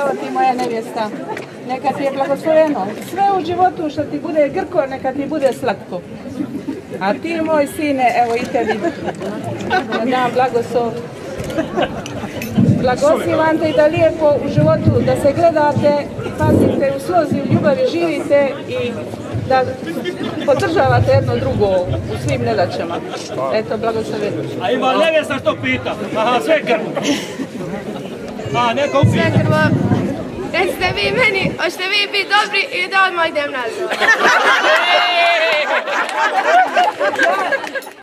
Evo ti moja nevjesta, neka ti je blagosloveno. Sve u životu što ti bude grko, neka ti bude slatko. A ti, moj sine, evo i tebi, da dam blagoslov. Blagosivam te i da lijepo u životu, da se gledate, pazite, u slozi, u ljubavi živite i da podržavate jedno drugo u svim nedaćama. Eto, blagosloveno. A ima nevjesta što pita? Aha, sve krvo. A, neko upita. Sve krvo. Recite vi meni, hoćete vi biti dobri i da odmah idem nazad.